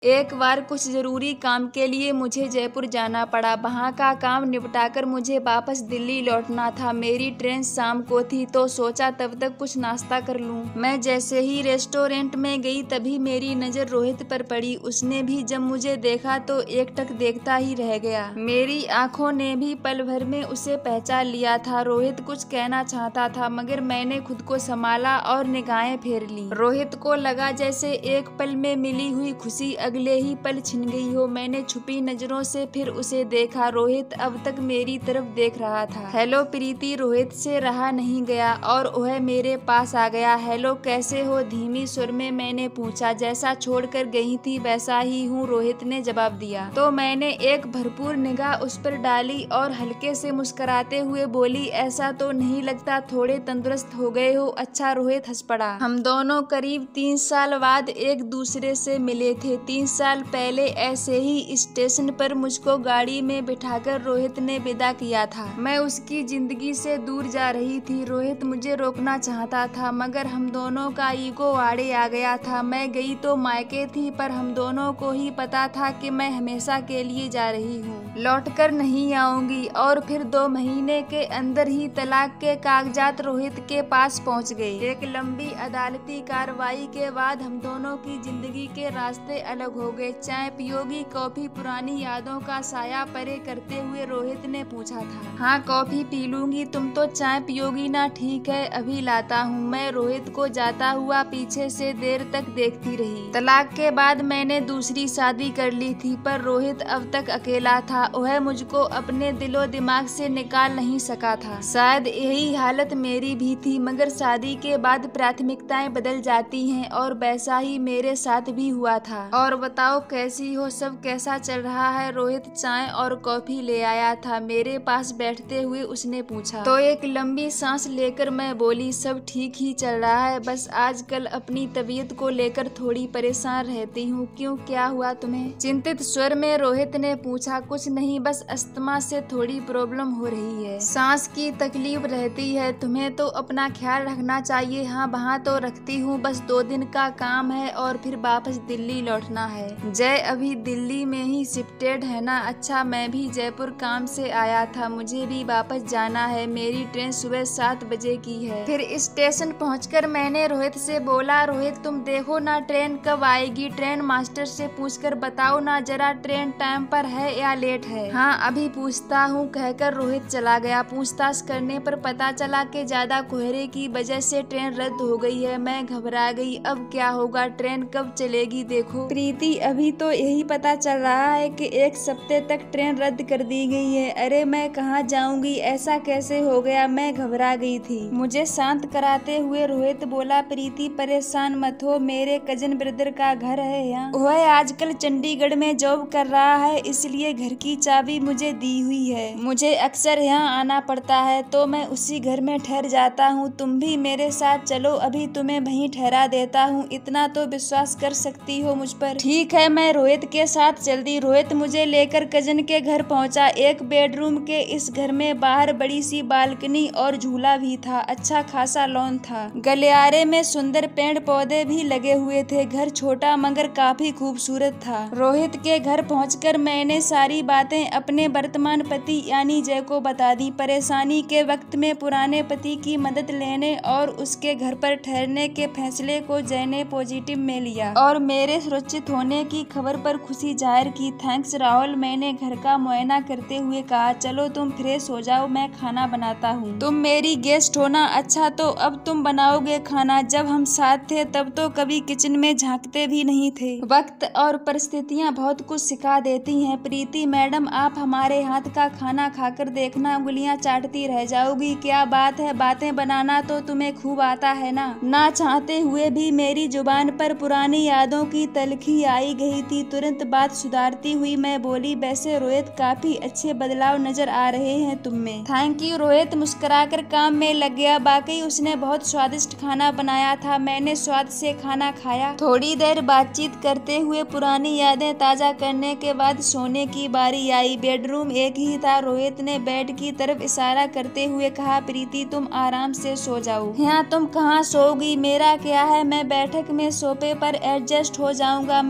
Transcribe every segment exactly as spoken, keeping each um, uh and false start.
एक बार कुछ जरूरी काम के लिए मुझे जयपुर जाना पड़ा। वहाँ का काम निपटाकर मुझे वापस दिल्ली लौटना था। मेरी ट्रेन शाम को थी तो सोचा तब तक कुछ नाश्ता कर लूँ। मैं जैसे ही रेस्टोरेंट में गई तभी मेरी नज़र रोहित पर पड़ी। उसने भी जब मुझे देखा तो एकटक देखता ही रह गया। मेरी आंखों ने भी पल भर में उसे पहचान लिया था। रोहित कुछ कहना चाहता था मगर मैंने खुद को संभाला और निगाहें फेर ली। रोहित को लगा जैसे एक पल में मिली हुई खुशी अगले ही पल छिन गई हो। मैंने छुपी नजरों से फिर उसे देखा। रोहित अब तक मेरी तरफ देख रहा था। हेलो प्रीति, रोहित से रहा नहीं गया और वह मेरे पास आ गया। हेलो, कैसे हो? धीमी सुर में मैंने पूछा। जैसा छोड़कर गई थी वैसा ही हूँ, रोहित ने जवाब दिया। तो मैंने एक भरपूर निगाह उस पर डाली और हल्के से मुस्कुराते हुए बोली, ऐसा तो नहीं लगता थोड़े तंदुरुस्त हो गए हो। अच्छा, रोहित हंस पड़ा। हम दोनों करीब तीन साल बाद एक दूसरे से मिले थे। तीन साल पहले ऐसे ही स्टेशन पर मुझको गाड़ी में बिठाकर रोहित ने विदा किया था। मैं उसकी जिंदगी से दूर जा रही थी। रोहित मुझे रोकना चाहता था मगर हम दोनों का ईगो आड़े आ गया था। मैं गई तो मायके थी पर हम दोनों को ही पता था कि मैं हमेशा के लिए जा रही हूँ, लौटकर नहीं आऊंगी। और फिर दो महीने के अंदर ही तलाक के कागजात रोहित के पास पहुँच गए। एक लंबी अदालती कार्रवाई के बाद हम दोनों की जिंदगी के रास्ते अलग हो गए। चाय पियोगी? कॉफी? पुरानी यादों का साया परे करते हुए रोहित ने पूछा था। हाँ, कॉफी पी लूंगी। तुम तो चाय पियोगी ना? ठीक है, अभी लाता हूँ। मैं रोहित को जाता हुआ पीछे से देर तक देखती रही। तलाक के बाद मैंने दूसरी शादी कर ली थी पर रोहित अब तक अकेला था। वह मुझको अपने दिलो दिमाग से निकाल नहीं सका था। शायद यही हालत मेरी भी थी मगर शादी के बाद प्राथमिकताएं बदल जाती हैं और वैसा ही मेरे साथ भी हुआ था। और बताओ कैसी हो? सब कैसा चल रहा है? रोहित चाय और कॉफी ले आया था। मेरे पास बैठते हुए उसने पूछा। तो एक लंबी सांस लेकर मैं बोली, सब ठीक ही चल रहा है, बस आजकल अपनी तबीयत को लेकर थोड़ी परेशान रहती हूँ। क्यों, क्या हुआ तुम्हें? चिंतित स्वर में रोहित ने पूछा। कुछ नहीं, बस अस्थमा से थोड़ी प्रॉब्लम हो रही है, सांस की तकलीफ रहती है। तुम्हें तो अपना ख्याल रखना चाहिए। हाँ, वहाँ तो रखती हूँ, बस दो दिन का काम है और फिर वापस दिल्ली लौटना है। जय अभी दिल्ली में ही शिफ्टेड है ना? अच्छा, मैं भी जयपुर काम से आया था, मुझे भी वापस जाना है। मेरी ट्रेन सुबह सात बजे की है। फिर स्टेशन पहुंचकर मैंने रोहित से बोला, रोहित तुम देखो ना ट्रेन कब आएगी? ट्रेन मास्टर से पूछकर बताओ ना जरा, ट्रेन टाइम पर है या लेट है? हाँ, अभी पूछता हूँ, कहकर रोहित चला गया। पूछताछ करने पर पता चला कि ज्यादा कोहरे की वजह से ट्रेन रद्द हो गई है। मैं घबरा गई, अब क्या होगा? ट्रेन कब चलेगी? देखो प्रीति, अभी तो यही पता चल रहा है कि एक सप्ताह तक ट्रेन रद्द कर दी गई है। अरे मैं कहाँ जाऊंगी? ऐसा कैसे हो गया? मैं घबरा गई थी। मुझे शांत कराते हुए रोहित बोला, प्रीति परेशान मत हो, मेरे कजन ब्रदर का घर है यहाँ। वह आजकल चंडीगढ़ में जॉब कर रहा है इसलिए घर की चाबी मुझे दी हुई है। मुझे अक्सर यहाँ आना पड़ता है तो मैं उसी घर में ठहर जाता हूँ। तुम भी मेरे साथ चलो, अभी तुम्हें वहीं ठहरा देता हूँ। इतना तो विश्वास कर सकती हो मुझ पर? ठीक है, मैं रोहित के साथ चलती। रोहित मुझे लेकर कजन के घर पहुंचा। एक बेडरूम के इस घर में बाहर बड़ी सी बालकनी और झूला भी था। अच्छा खासा लॉन था। गलियारे में सुंदर पेड़ पौधे भी लगे हुए थे। घर छोटा मगर काफी खूबसूरत था। रोहित के घर पहुंचकर मैंने सारी बातें अपने वर्तमान पति यानी जय को बता दी। परेशानी के वक्त में पुराने पति की मदद लेने और उसके घर पर ठहरने के फैसले को जय ने पॉजिटिव में लिया और मेरे सुरक्षित होने की खबर पर खुशी जाहिर की। थैंक्स राहुल, मैंने घर का मुआयना करते हुए कहा। चलो तुम फ्रेश हो जाओ, मैं खाना बनाता हूँ। तुम मेरी गेस्ट हो ना? अच्छा, तो अब तुम बनाओगे खाना? जब हम साथ थे तब तो कभी किचन में झांकते भी नहीं थे। वक्त और परिस्थितियाँ बहुत कुछ सिखा देती हैं। प्रीति मैडम, आप हमारे हाथ का खाना खाकर देखना, उंगलियाँ चाटती रह जाओगी। क्या बात है, बातें बनाना तो तुम्हें खूब आता है ना? ना चाहते हुए भी मेरी जुबान पर पुरानी यादों की तलखी आई गई थी। तुरंत बात सुधारती हुई मैं बोली, वैसे रोहित काफी अच्छे बदलाव नजर आ रहे हैं तुम में। Thank you. रोहित मुस्कुराकर काम में लग गया। वाकई उसने बहुत स्वादिष्ट खाना बनाया था। मैंने स्वाद से खाना खाया। थोड़ी देर बातचीत करते हुए पुरानी यादें ताजा करने के बाद सोने की बारी आई। बेडरूम एक ही था। रोहित ने बेड की तरफ इशारा करते हुए कहा, प्रीति तुम आराम से सो जाओ। यहाँ तुम कहाँ सोओगी? मेरा क्या है, मैं बैठक में सोफे पर एडजस्ट हो जाऊंगा।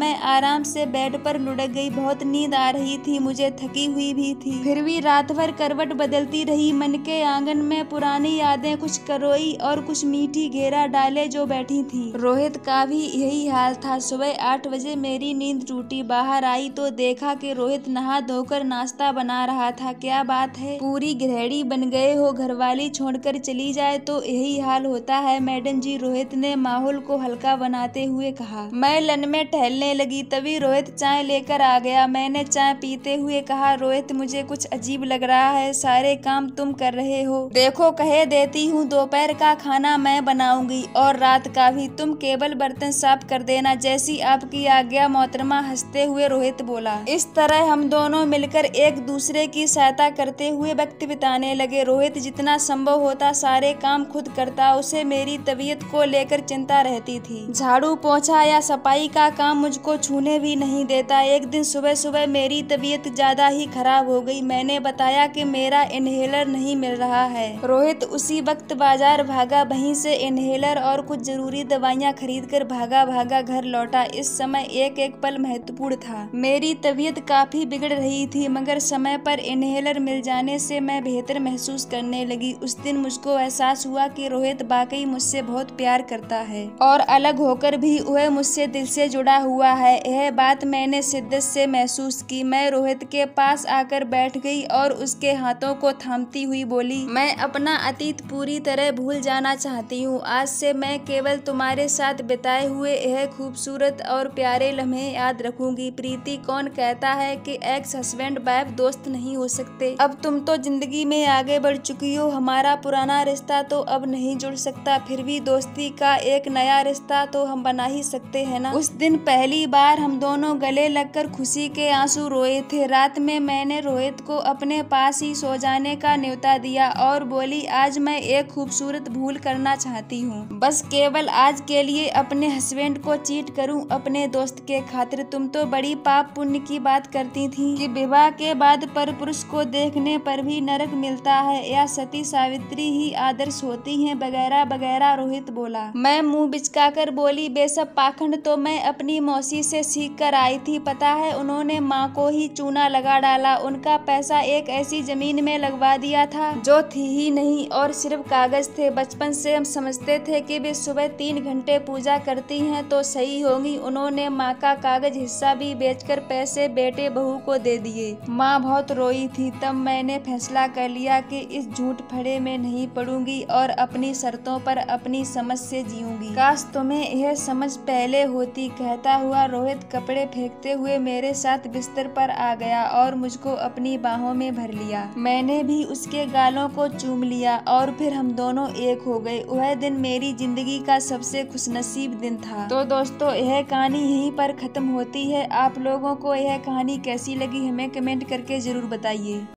मैं आराम से बेड पर लुढ़क गई। बहुत नींद आ रही थी, मुझे थकी हुई भी थी। फिर भी रात भर करवट बदलती रही। मन के आंगन में पुरानी यादें कुछ करोई और कुछ मीठी घेरा डाले जो बैठी थी। रोहित का भी यही हाल था। सुबह आठ बजे मेरी नींद टूटी। बाहर आई तो देखा कि रोहित नहा धोकर नाश्ता बना रहा था। क्या बात है, पूरी गृहिणी बन गए हो? घरवाली छोड़कर चली जाए तो यही हाल होता है मैडम जी, रोहित ने माहौल को हल्का बनाते हुए कहा। मैं लन में टहलने लगी, तभी रोहित चाय लेकर आ गया। मैंने चाय पीते हुए कहा, रोहित मुझे कुछ अजीब लग रहा है, सारे काम तुम कर रहे हो। देखो कहे देती हूँ, दोपहर का खाना मैं बनाऊंगी और रात का भी, तुम केवल बर्तन साफ कर देना। जैसी आपकी आज्ञा मोहतरमा, हंसते हुए रोहित बोला। इस तरह हम दोनों मिलकर एक दूसरे की सहायता करते हुए वक्त बिताने लगे। रोहित जितना संभव होता सारे काम खुद करता। उसे मेरी तबीयत को लेकर चिंता रहती थी। झाड़ू पोछा या सफाई का काम मुझको छूने भी नहीं देता। एक दिन सुबह सुबह मेरी तबीयत ज्यादा ही खराब हो गई। मैंने बताया कि मेरा इनहेलर नहीं मिल रहा है। रोहित उसी वक्त बाजार भागा, वहीं से इनहेलर और कुछ जरूरी दवाइयाँ खरीद कर भागा भागा घर लौटा। इस समय एक एक पल महत्वपूर्ण था। मेरी तबीयत काफी बिगड़ रही थी, मगर समय पर इनहेलर मिल जाने से मैं बेहतर महसूस करने लगी। उस दिन मुझको एहसास हुआ कि रोहित वाकई मुझसे बहुत प्यार करता है और अलग होकर भी वह मुझसे दिल से जुड़ा हुआ है। यह बात मैंने शिद्दत से महसूस की। मैं रोहित के पास आकर बैठ गई और उसके हाथों को थामती हुई बोली, मैं अपना अतीत पूरी तरह भूल जाना चाहती हूँ। आज से मैं केवल तुम्हारे साथ बिताए हुए यह खूबसूरत और प्यारे लम्हे याद रखूंगी। प्रीति, कौन कहता है कि एक्स हस्बैंड वाइफ दोस्त नहीं हो सकते? अब तुम तो जिंदगी में आगे बढ़ चुकी हो। हमारा पुराना रिश्ता तो अब नहीं जुड़ सकता, फिर भी दोस्ती का एक नया रिश्ता तो हम बना ही सकते हैं ना। उस दिन पहली बार हम दोनों गले लगकर खुशी के आंसू रोए थे। रात में मैंने रोहित को अपने पास ही सो जाने का न्योता दिया और बोली, आज मैं एक खूबसूरत भूल करना चाहती हूँ। बस केवल आज के लिए अपने हस्बैंड को चीट करूँ अपने दोस्त के खातिर। तुम तो बड़ी पाप पुण्य की बात करती थी कि विवाह के बाद पर पुरुष को देखने पर भी नरक मिलता है, या सती सावित्री ही आदर्श होती हैं, वगैरह वगैरह। रोहित बोला। मैं मुंह बिचकाकर बोली, बेशक पाखंड तो मैं अपनी मौसी से सीख कर आई थी। पता है, उन्होंने माँ को ही चूना लगा डाला। उनका पैसा एक ऐसी जमीन में लगवा दिया था जो थी ही नहीं और सिर्फ कागज थे। बचपन से हम समझते थे कि वे सुबह तीन घंटे पूजा करती हैं तो सही होंगी। उन्होंने माँ का कागज हिस्सा भी बेचकर पैसे बेटे बहू को दे दिए। माँ बहुत रोई थी। तब मैंने फैसला कर लिया कि इस झूठ फड़े में नहीं पड़ूंगी और अपनी शर्तों पर अपनी समझ से जीऊंगी। काश तुम्हें यह समझ पहले होती। कहता हुआ रोहित कपड़े फेंकते हुए मेरे साथ बिस्तर पर आ गया और मुझको अपनी बाहों में भर लिया। मैंने भी उसके गालों को चूम लिया और फिर हम दोनों एक हो गए। वह दिन मेरी जिंदगी का सबसे खुशनसीब दिन था। तो दोस्तों, यह कहानी यहीं पर खत्म होती है। आप लोगों को यह कहानी कैसी लगी हमें कमेंट करके जरूर बताइए।